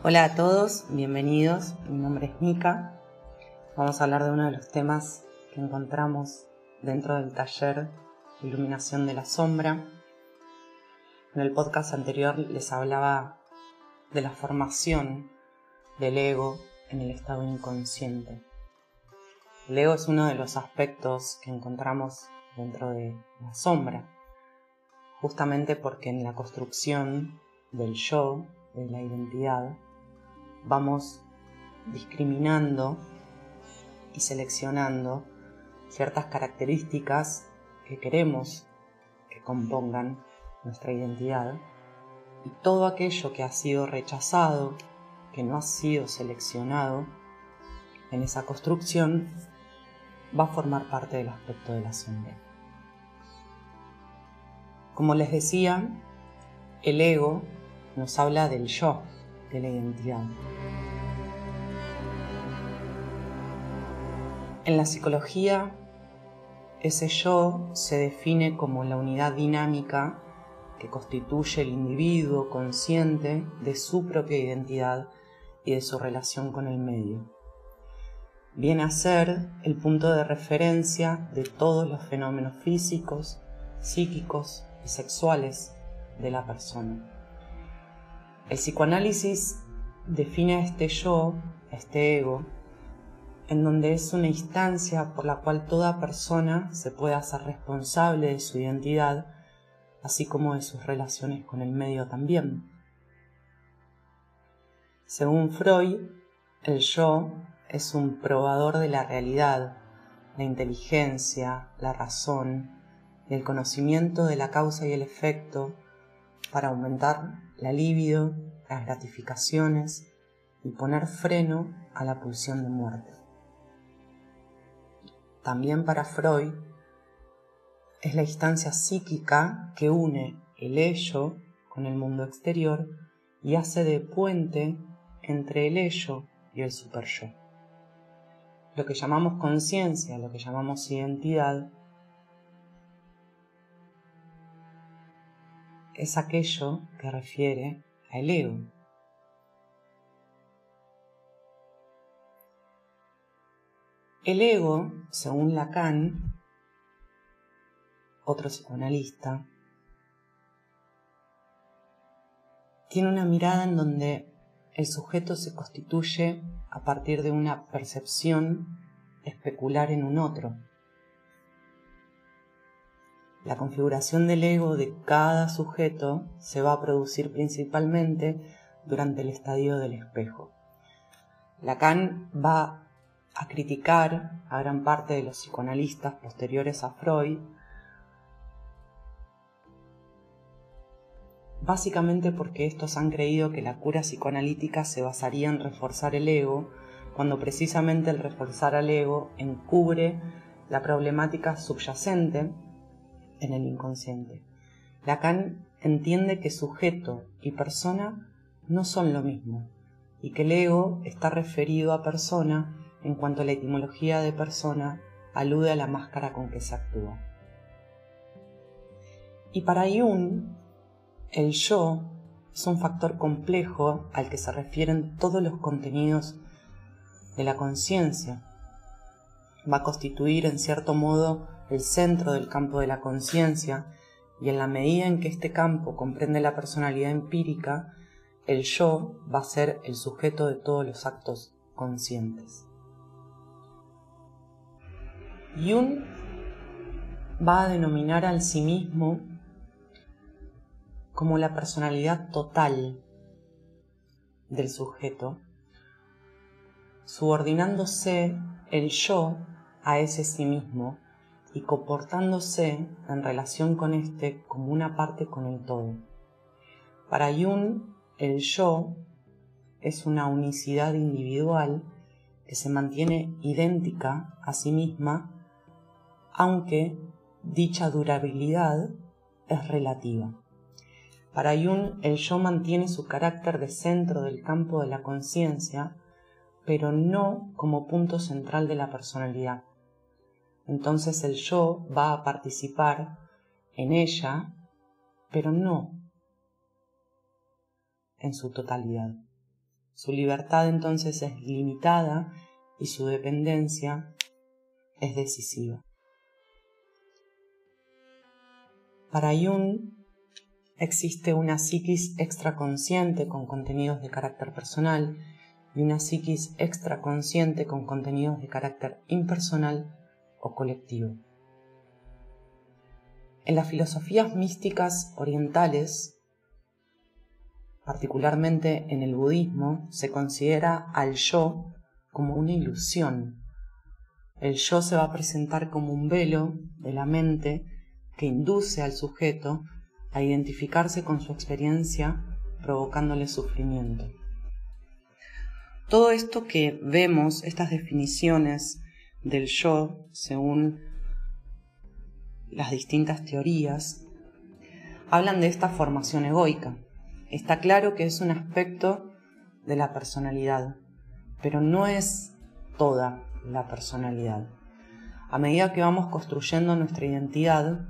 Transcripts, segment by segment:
Hola a todos, bienvenidos. Mi nombre es Mika. Vamos a hablar de uno de los temas que encontramos dentro del taller Iluminación de la Sombra. En el podcast anterior les hablaba de la formación del ego en el estado inconsciente. El ego es uno de los aspectos que encontramos dentro de la sombra, justamente porque en la construcción del yo, de la identidad, vamos discriminando y seleccionando ciertas características que queremos que compongan nuestra identidad, y todo aquello que ha sido rechazado, que no ha sido seleccionado en esa construcción, va a formar parte del aspecto de la sombra. Como les decía, el ego nos habla del yo, de la identidad. En la psicología, ese yo se define como la unidad dinámica que constituye el individuo consciente de su propia identidad y de su relación con el medio. Viene a ser el punto de referencia de todos los fenómenos físicos, psíquicos y sexuales de la persona. El psicoanálisis define a este yo, a este ego, en donde es una instancia por la cual toda persona se puede hacer responsable de su identidad, así como de sus relaciones con el medio también. Según Freud, el yo es un probador de la realidad, la inteligencia, la razón y el conocimiento de la causa y el efecto para aumentar la libido, las gratificaciones y poner freno a la pulsión de muerte. También para Freud es la instancia psíquica que une el ello con el mundo exterior y hace de puente entre el ello y el superyo. Lo que llamamos conciencia, lo que llamamos identidad, es aquello que refiere al ego. El ego, según Lacan, otro psicoanalista, tiene una mirada en donde el sujeto se constituye a partir de una percepción especular en un otro. La configuración del ego de cada sujeto se va a producir principalmente durante el estadio del espejo. Lacan va a criticar a gran parte de los psicoanalistas posteriores a Freud, básicamente porque estos han creído que la cura psicoanalítica se basaría en reforzar el ego, cuando precisamente el reforzar al ego encubre la problemática subyacente en el inconsciente. Lacan entiende que sujeto y persona no son lo mismo, y que el ego está referido a persona en cuanto la etimología de persona alude a la máscara con que se actúa. Y para Jung, el yo es un factor complejo al que se refieren todos los contenidos de la conciencia. Va a constituir en cierto modo el centro del campo de la conciencia, y en la medida en que este campo comprende la personalidad empírica, el yo va a ser el sujeto de todos los actos conscientes. Jung va a denominar al sí mismo como la personalidad total del sujeto, subordinándose el yo a ese sí mismo y comportándose en relación con éste como una parte con el todo. Para Jung, el yo es una unicidad individual que se mantiene idéntica a sí misma, aunque dicha durabilidad es relativa. Para Jung, el yo mantiene su carácter de centro del campo de la conciencia, pero no como punto central de la personalidad. Entonces el yo va a participar en ella, pero no en su totalidad. Su libertad entonces es limitada y su dependencia es decisiva. Para Jung existe una psiquis extraconsciente con contenidos de carácter personal y una psiquis extraconsciente con contenidos de carácter impersonal o colectivo. En las filosofías místicas orientales, particularmente en el budismo, se considera al yo como una ilusión. El yo se va a presentar como un velo de la mente que induce al sujeto a identificarse con su experiencia, provocándole sufrimiento. Todo esto que vemos, estas definiciones del yo, según las distintas teorías, hablan de esta formación egoica. Está claro que es un aspecto de la personalidad, pero no es toda la personalidad. A medida que vamos construyendo nuestra identidad,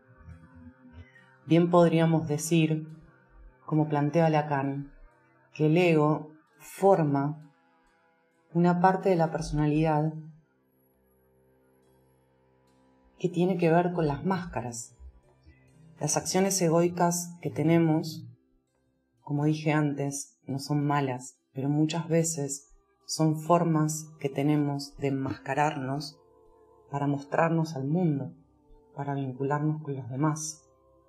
bien podríamos decir, como plantea Lacan, que el ego forma una parte de la personalidad que tiene que ver con las máscaras. Las acciones egoicas que tenemos, como dije antes, no son malas, pero muchas veces son formas que tenemos de enmascararnos para mostrarnos al mundo, para vincularnos con los demás,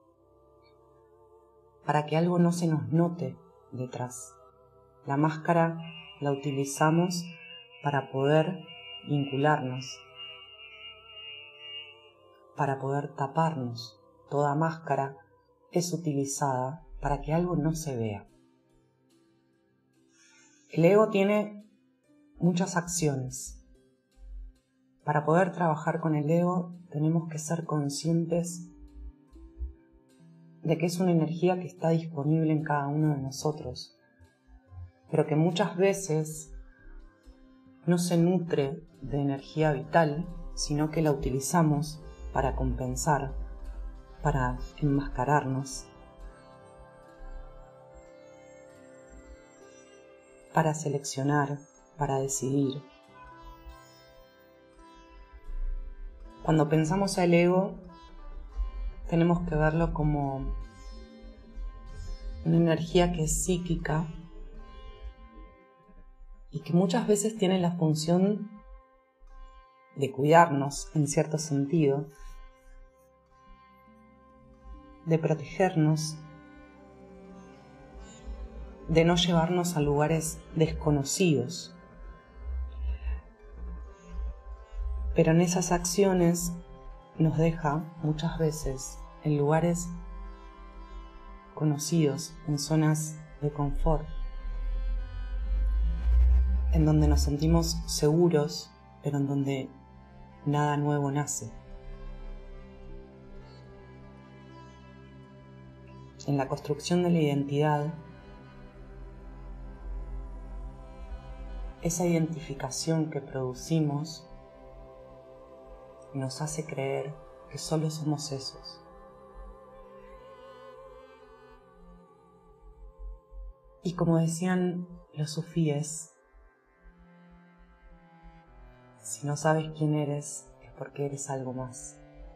para que algo no se nos note detrás. La máscara la utilizamos para poder vincularnos, para poder taparnos. Toda máscara es utilizada para que algo no se vea. El ego tiene muchas acciones. Para poder trabajar con el ego tenemos que ser conscientes de que es una energía que está disponible en cada uno de nosotros, pero que muchas veces no se nutre de energía vital, sino que la utilizamos para compensar, para enmascararnos, para seleccionar, para decidir. Cuando pensamos al ego, tenemos que verlo como una energía que es psíquica y que muchas veces tiene la función de cuidarnos en cierto sentido, de protegernos, de no llevarnos a lugares desconocidos. Pero en esas acciones nos deja muchas veces en lugares conocidos, en zonas de confort, en donde nos sentimos seguros, pero en donde nada nuevo nace. En la construcción de la identidad, esa identificación que producimos nos hace creer que solo somos esos. Y como decían los sufíes, si no sabes quién eres, es porque eres algo más.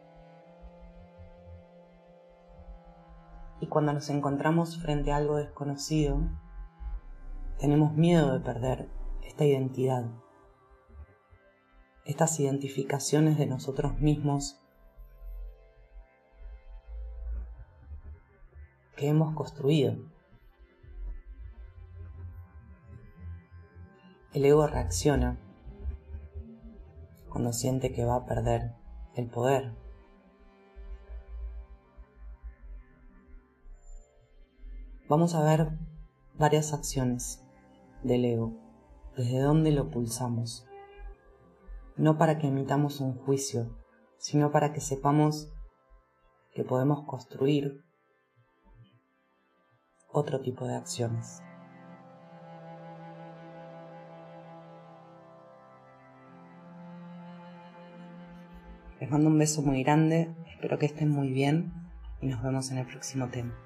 Y cuando nos encontramos frente a algo desconocido, tenemos miedo de perder esta identidad, estas identificaciones de nosotros mismos que hemos construido. El ego reacciona cuando siente que va a perder el poder. Vamos a ver varias acciones del ego, desde dónde lo pulsamos, no para que emitamos un juicio, sino para que sepamos que podemos construir otro tipo de acciones. Les mando un beso muy grande, espero que estén muy bien y nos vemos en el próximo tema.